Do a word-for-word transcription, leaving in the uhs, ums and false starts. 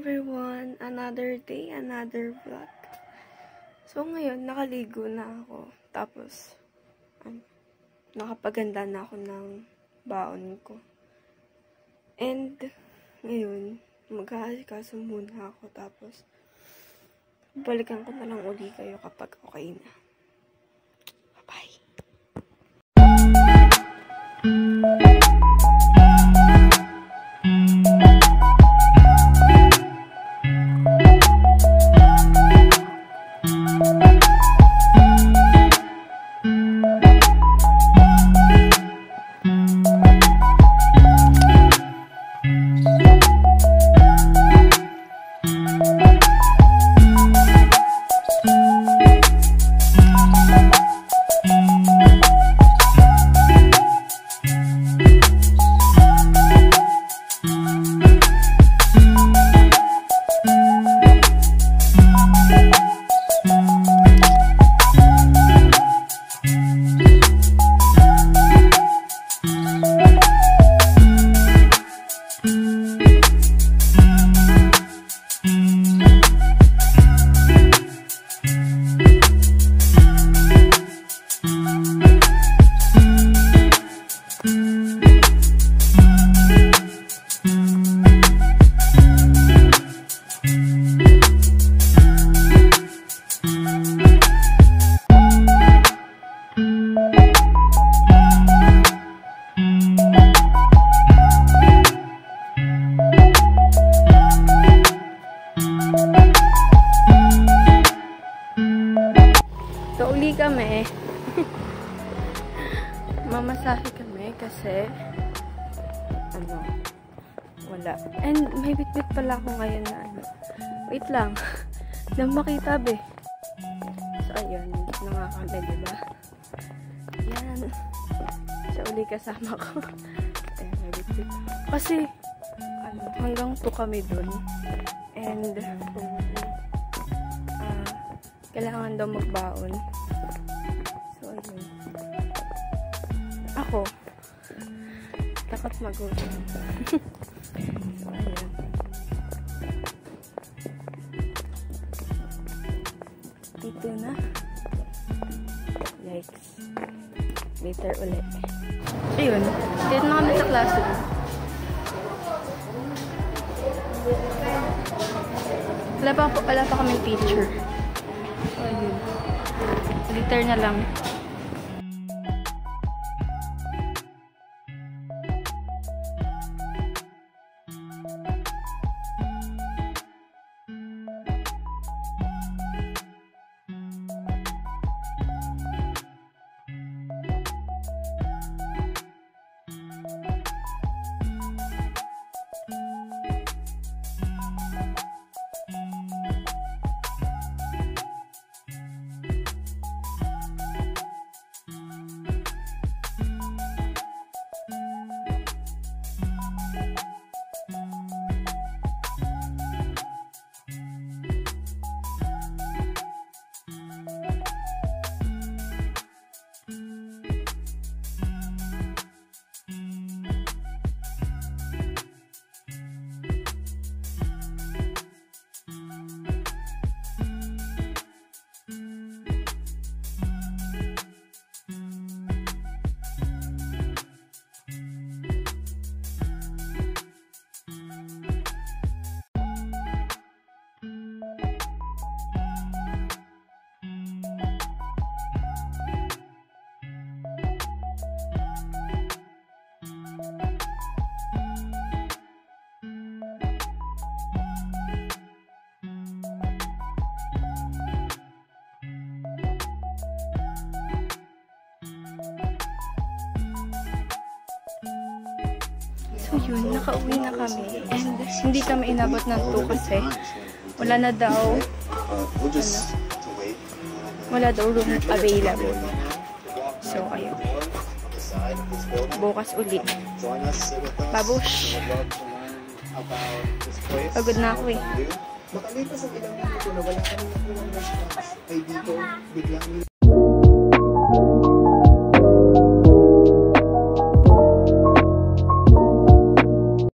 everyone! Another day, another vlog. So ngayon, nakaligo na ako. Tapos, um, nakapaganda na ako ng baon ko. And, ngayon, mag-aasikaso muna ako. Tapos, balikan ko na lang uli kayo kapag okay na. Bye-bye! So, uli kami. Mamasahe kami kasi ano, wala. And may bitbit pala ako ngayon na ano. Wait lang. Nang makita be. So, ayun. Hindi na nga kami, diba? Yan. So, uli kasama ko. Ayun, may bitbit. Kasi, ano, hanggang two kami dun. And, uh, kailangan daw magbaon. So, ayun. Ako, takot magutom. So, ayun. Dito na. Yikes. Later ulit. Ayun. Dito na kami sa classroom. Wala pa, wala pa kami teacher. So, ayun. Later na lang. So yun, nakauwi na kami. And hindi kami inabot ng two kasi wala na daw ano, wala daw room available. So ayun. Bukas uli. Babush! Pagod na ako eh. Makalipas ang ilang minuto na wala kami nakulang response, ay dito biglang